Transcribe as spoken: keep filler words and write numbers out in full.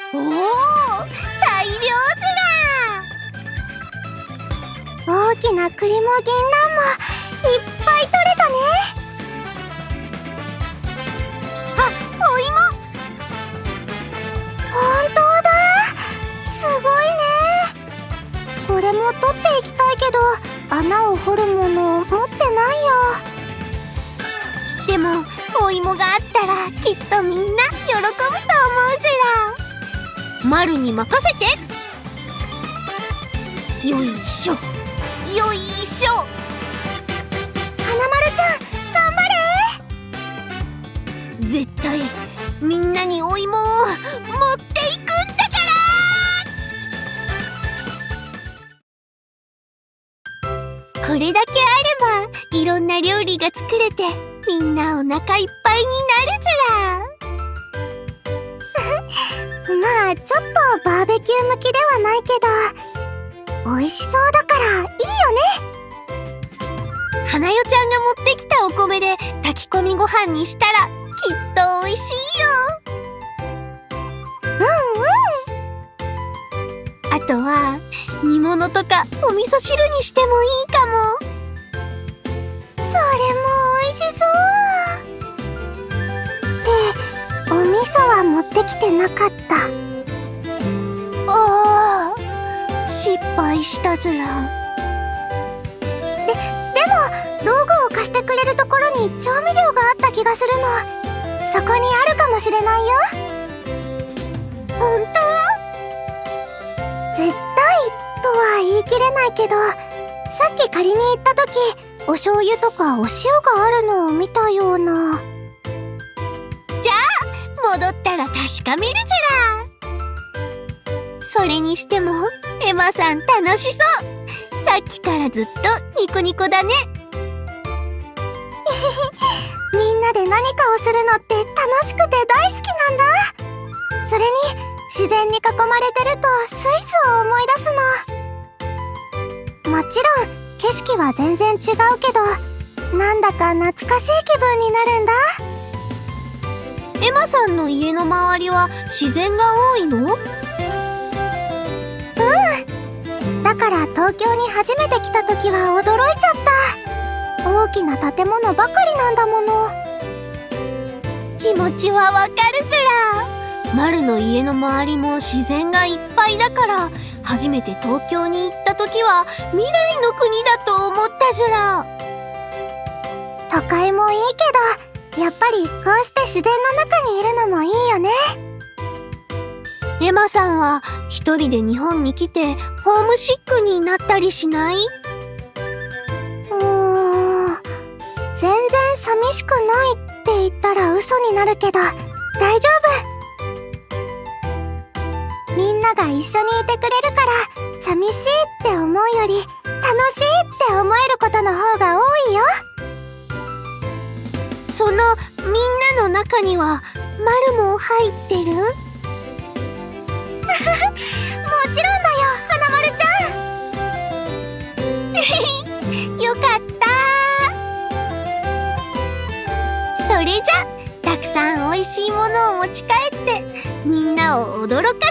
おお、大量ずら。 大きな栗も銀杏もいっぱい取れたね。 あ、お芋。 本当だ、すごいね。これも取っていきたいけど穴を掘るもの持ってないよ。 でもお芋があったらきっとみんな喜ぶと思うずら。まるに任せて。よいしょよいしょ。 花丸ちゃん頑張れ。 絶対みんなにお芋を持っていくんだから。これだけあればいろんな料理が作れてみんなお腹いっぱいになるずら。 まあちょっとバーベキュー向きではないけど美味しそうだからいいよね。 花代ちゃんが持ってきたお米で炊き込みご飯にしたらきっと美味しいよ。 うんうん。 あとは煮物とかお味噌汁にしてもいいかも。 それも美味しそうってお味噌は持ってきてなかった。 ああ、失敗したずら。 で、でも道具を貸してくれるところに調味料があった気がするの。そこにあるかもしれないよ。 本当？ 絶対とは言い切れないけど、さっき借りに行った時お醤油とかお塩があるのを見たような。 じゃあ戻ったら確かめるずら。それにしてもエマさん楽しそう。さっきからずっとニコニコだね。 みんなで何かをするのって楽しくて大好きなんだ。それに自然に囲まれてるとスイスを思い出すの。もちろん景色は全然違うけどなんだか懐かしい気分になるんだ。 エマさんの家の周りは自然が多いの？ だから東京に初めて来た時は驚いちゃった。大きな建物ばかりなんだもの。 気持ちはわかるずら。マルの家の周りも自然がいっぱいだから初めて東京に行った時は未来の国だと思ったずら。 都会もいいけどやっぱりこうして自然の中にいるのもいいよね。 エマさんは一人で日本に来てホームシックになったりしない？ うーん、全然寂しくないって言ったら嘘になるけど大丈夫。みんなが一緒にいてくれるから寂しいって思うより楽しいって思えることの方が多いよ。 そのみんなの中にはマルも入ってる？ もちろんだよ、花丸ちゃん。よかった。それじゃたくさんおいしいものを持ち帰ってみんなを驚か